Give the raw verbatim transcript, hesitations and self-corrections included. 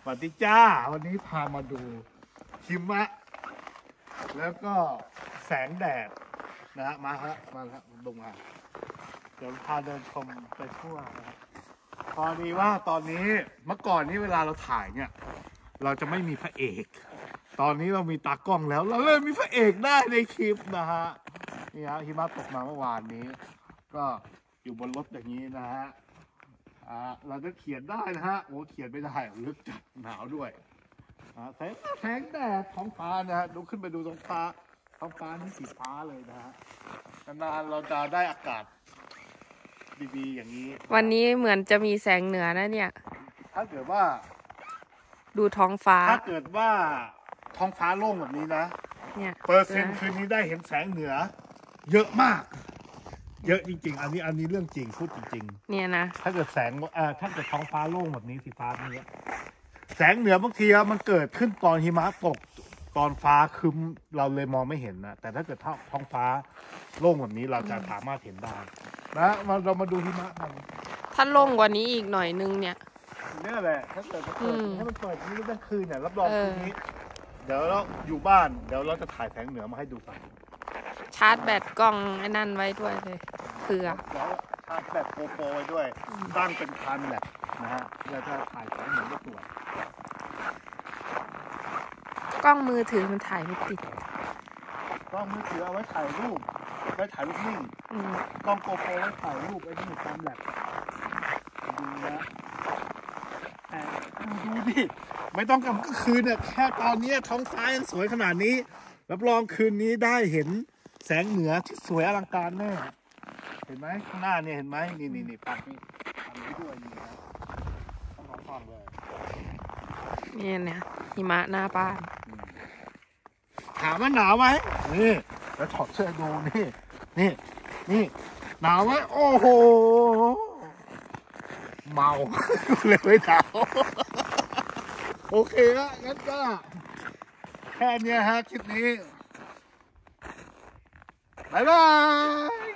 วัสดีจ้าวันนี้พามาดูหิมะแล้วก็แสงแดดนะฮะมาฮะมาฮะลงมาเดี๋ยวพาเดินชมไปทั่วนะครับพอดีว่าตอนนี้เมื่อก่อนนี้เวลาเราถ่ายเนี่ยเราจะไม่มีพระเอกตอนนี้เรามีตากล้องแล้วเราเลยมีพระเอกได้ในคลิปนะฮะนี่ฮะหิมะตกมาเมื่อวานนี้ก็อยู่บนรถอย่างนี้นะฮะอ่าเราจะเขียนได้นะฮะโอ้เขียนไม่ได้ลึกจัดหนาวด้วยอ่าแสงแสงแดดท้องฟ้านะฮะดูขึ้นไปดูท้องฟ้าท้องฟ้านี่สีฟ้าเลยนะฮะนานๆเราจะได้อากาศดีๆอย่างนี้วันนี้เหมือนจะมีแสงเหนือนะเนี่ยถ้าเกิดว่าดูท้องฟ้าถ้าเกิดว่าท้องฟ้าโล่งแบบนี้นะเนี่ยเปอร์เซ็นต์คืนนี้ได้เห็นแสงเหนือเยอะมากเยอะจริงๆอันนี้อันนี้เรื่องจริงพูดจริงๆเนี่ยนะถ้าเกิดแสงเอ่อถ้าเกิดท้องฟ้าโล่งแบบนี้สีฟ้านี้แสงเหนือบางทีมันเกิดขึ้นตอนหิมะตกตอนฟ้าคึ้มเราเลยมองไม่เห็นนะแต่ถ้าเกิดท้องฟ้าโล่งแบบนี้เราจะสามารถเห็นได้นะมาเรามาดูหิมะกันถ้าโล่งกว่านี้อีกหน่อยนึงเนี่ยเนี่ยแหละถ้าเกิดมันเกิดให้มันเปิดนี้ตั้งคืนเนี่ยรับรองคืนนี้เดี๋ยวเราอยู่บ้านเดี๋ยวเราจะถ่ายแสงเหนือมาให้ดูกันชาร์จแบตกล้องไอ้นั่นไว้ด้วยเลยเผื่อแล้วชาร์จแบตโกโปรไว้ด้วยตั้งเป็นพันแหละนะฮะเราจะถ่ายแสงเหนือได้สวยกล้องมือถือมันถ่ายไม่ติดกล้องมือถือเอาไว้ถ่ายรูปไว้ถ่ายรูปนิ่งกล้องโกโปรไว้ถ่ายรูปไอ้นี่ตามแลบดูนะดูดิไม่ต้องกลางคืนเนี่ยแค่ตอนนี้ท้องฟ้ายังสวยขนาดนี้รับรองคืนนี้ได้เห็นแสงเหนือที่สวยอลังการแน่เห็นไหมข้างหน้าเนี่ยเห็นไหมนี่นี่นี่ปักนี่ปักนี้ด้วยนี่นะต้องขอฟังเลยนี่เนี่ยหิมะหน้าบ้านถามว่าหนาวไหมนี่แล้วถอดเสื้อดูนี่นี่นี่หนาวไหมโอ้โหเมาเลยไม่หนาวโอเคฮะงั้นก็แค่นี้ฮะคลิปนี้บ๊ายบาย